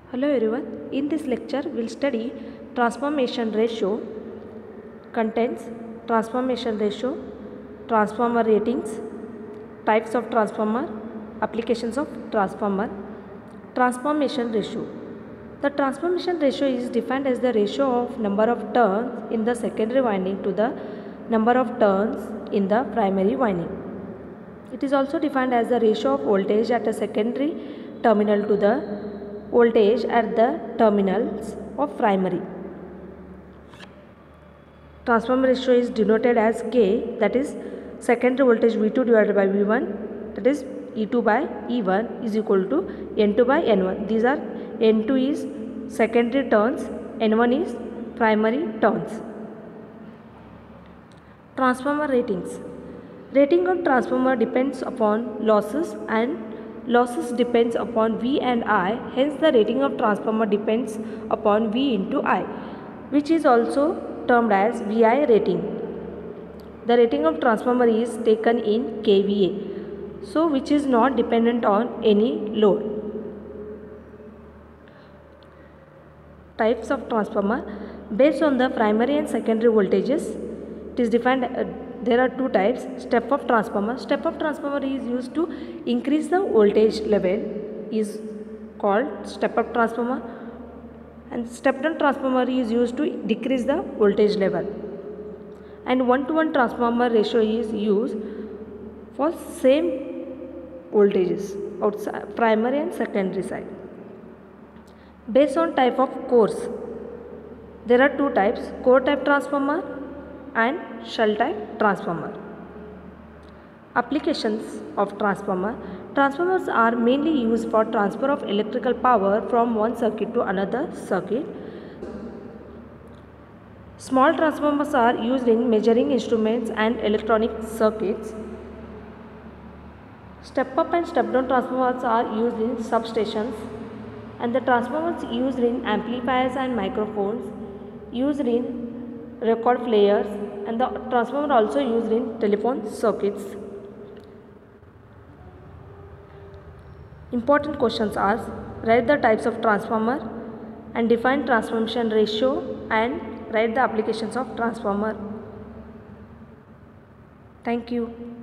Hello everyone, in this lecture we'll study transformation ratio, contents, transformation ratio, transformer ratings, types of transformer, applications of transformer, transformation ratio. The transformation ratio is defined as the ratio of number of turns in the secondary winding to the number of turns in the primary winding. It is also defined as the ratio of voltage at a secondary terminal to the voltage at the terminals of primary. Transformer ratio is denoted as K, that is secondary voltage V2 divided by V1, that is E2 by E1 is equal to N2 by N1. These are N2 is secondary turns, N1 is primary turns. Transformer ratings. Rating of transformer depends upon losses and losses depends upon V and I. Hence the rating of transformer depends upon V into I, which is also termed as VI rating. The rating of transformer is taken in kVA, so which is not dependent on any load. Types of transformer. Based on the primary and secondary voltages, it is defined. There are two types. Step up transformer. Step up transformer is used to increase the voltage level, is called step up transformer, and step down transformer is used to decrease the voltage level. And 1:1 transformer ratio is used for same voltages outside primary and secondary side. Based on type of cores, there are two types: core type transformer and shell type transformer. Applications of transformer. Transformers are mainly used for transfer of electrical power from one circuit to another circuit. Small transformers are used in measuring instruments and electronic circuits. Step up and step down transformers are used in substations, and the transformers used in amplifiers and microphones, used in record players, and the transformer also used in telephone circuits. Important questions are: write the types of transformer and define transformation ratio, and write the applications of transformer. Thank you.